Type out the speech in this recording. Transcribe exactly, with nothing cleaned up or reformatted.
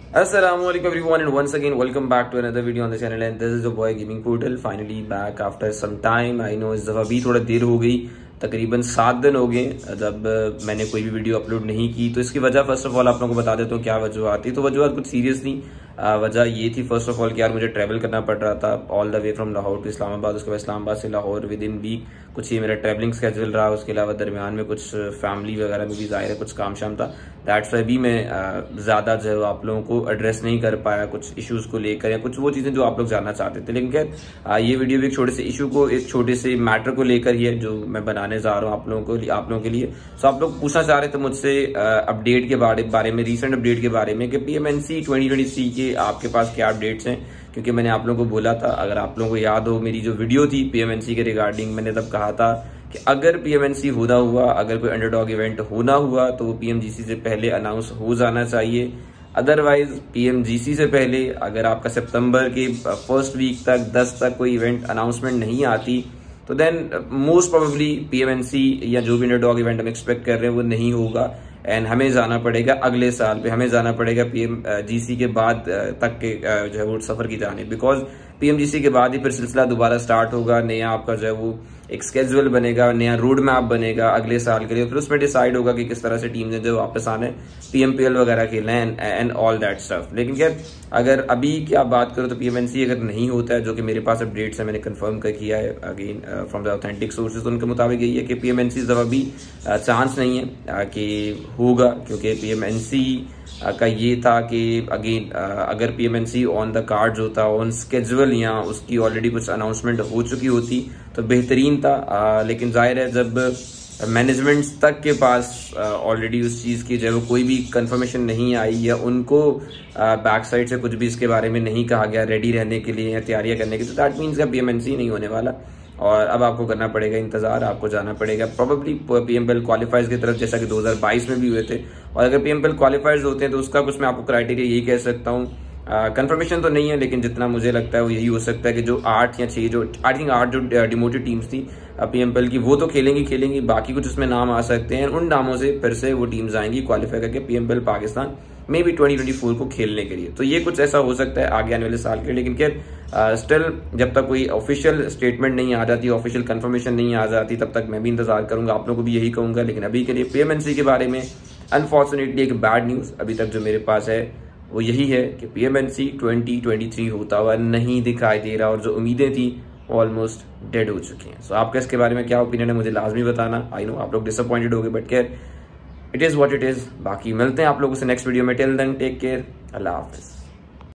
Assalamualaikum everyone and once again welcome back to another video on the channel and this is your boy Gaming Portal finally back after some time. I know इस दफ़ा भी थोड़ा देर हो गई, तकरीबन सात दिन हो गए जब मैंने कोई भी वीडियो अपलोड नहीं की। तो इसकी वजह फर्स्ट ऑफ ऑल आप लोगों को बता देता हूँ क्या वजूहत थी। तो वजूहत कुछ सीरियस नहीं, वजह ये थी फर्स्ट ऑफ ऑल कि यार मुझे ट्रैवल करना पड़ रहा था all the way from Lahore to Islamabad, उसके बाद इस्लामाबाद से लाहौर विद इन वीक कुछ ये मेरा ट्रैवलिंग स्केड्यूल रहा। उसके अलावा दरमियान में कुछ फैमिली वगैरह में भी ज़ाहिर है कुछ काम शाम था। दैट्स वाई भी मैं ज़्यादा जो है आप लोगों को एड्रेस नहीं कर पाया कुछ इश्यूज़ को लेकर या कुछ वो चीज़ें जो आप लोग जानना चाहते थे। लेकिन खैर ये वीडियो भी एक छोटे से इशू को एक छोटे से मैटर को लेकर ही है जो मैं बनाने जा रहा हूँ आप लोगों को आप लोगों के लिए। सो आप लोग पूछना चाह रहे थे मुझसे अपडेट के बारे बारे में रिसेंट अपडेट के बारे में कि पीएमएनसी ट्वेंटी ट्वेंटी थ्री के आपके पास क्या अपडेट्स हैं, क्योंकि मैंने आप लोगों को बोला था, अगर आप लोगों को याद हो मेरी जो वीडियो थी पीएमएनसी के रिगार्डिंग, मैंने तब कहा था कि अगर पीएमएनसी होना हुआ, अगर कोई अंडरडॉग इवेंट होना हुआ तो वो पीएमजीसी से पहले अनाउंस हो जाना चाहिए। अदरवाइज पीएमजीसी से पहले अगर आपका सितंबर के फर्स्ट वीक तक दस तक कोई इवेंट अनाउंसमेंट नहीं आती तो देन मोस्ट प्रोबेबली पीएमएनसी या जो भी अंडरडॉग इवेंट हम एक्सपेक्ट कर रहे हैं वो नहीं होगा एंड हमें जाना पड़ेगा अगले साल पे, हमें जाना पड़ेगा पीएमजीसी के बाद तक के जो है वो सफर की जाने, बिकॉज पीएमजीसी के बाद ही फिर सिलसिला दोबारा स्टार्ट होगा, नया आपका जो है वो एक स्केड्यूल बनेगा, नया रोड मैप बनेगा अगले साल के लिए। फिर उसमें डिसाइड होगा कि किस तरह से टीम ने जो वापस आना है पीएमपीएल वगैरह खेलना है एंड ऑल दैट स्टफ। लेकिन क्या अगर अभी की आप बात करो तो पीएमएनसी अगर नहीं होता है, जो कि मेरे पास अपडेट्स है मैंने कंफर्म कर किया है again from the authentic sources, तो उनके मुताबिक यही है कि पीएमएनसी इस दफा भी चांस नहीं है कि होगा, क्योंकि पीएमएनसी का ये था कि अगेन अगर पीएमएनसी ऑन द कार्ड्स होता, ऑन स्केड्यूल या उसकी ऑलरेडी कुछ अनाउंसमेंट हो चुकी होती तो बेहतरीन था। आ, लेकिन जाहिर है जब मैनेजमेंट तक के पास ऑलरेडी उस चीज़ की जो है कोई भी कंफर्मेशन नहीं आई या उनको बैक साइड से कुछ भी इसके बारे में नहीं कहा गया रेडी रहने के लिए या तैयारियां करने के, तो दैट मीन्स का पीएमएनसी नहीं होने वाला और अब आपको करना पड़ेगा इंतजार, आपको जाना पड़ेगा प्रोबेबली पीएमपीएल क्वालिफाइज की तरफ, जैसा कि दो हज़ार बाईस में भी हुए थे। और अगर पीएमपीएल क्वालिफाइज होते हैं तो उसका कुछ मैं आपको क्राइटेरिया यही कह सकता हूँ, कंफर्मेशन तो नहीं है लेकिन जितना मुझे लगता है वो यही हो सकता है कि जो आठ या छह जो आई थिंक आठ जो डिमोटेड टीम्स थी पीएमपीएल की वो तो खेलेंगी खेलेंगी बाकी कुछ उसमें नाम आ सकते हैं, उन नामों से फिर से वो टीम्स आएंगी क्वालिफाई करके PMPL Pakistan maybe twenty twenty four को खेलने के लिए। तो ये कुछ ऐसा हो सकता है आगे आने वाले साल के लिए। लेकिन क्या स्टिल जब तक कोई ऑफिशियल स्टेटमेंट नहीं आ जाती, ऑफिशियल कंफर्मेशन नहीं आ जाती, तब तक मैं भी इंतजार करूंगा, आप लोगों को भी यही कहूंगा। लेकिन अभी के लिए पीएमएनसी के बारे में अनफॉर्चुनेटली एक बैड न्यूज अभी तक जो मेरे पास है वो यही है कि पीएमएनसी ट्वेंटी ट्वेंटी थ्री होता हुआ नहीं दिखाई दे रहा और जो उम्मीदें थी ऑलमोस्ट डेड हो चुकी हैं। सो so, आपका इसके बारे में क्या ओपिनियन है मुझे लाजमी बताना। आई नो आप लोग डिसअपॉइंटेड हो गए but care it is what it is. बाकी मिलते हैं आप लोगों से नेक्स्ट वीडियो में। टिल देन टेक केयर, अल्लाह हाफिज़।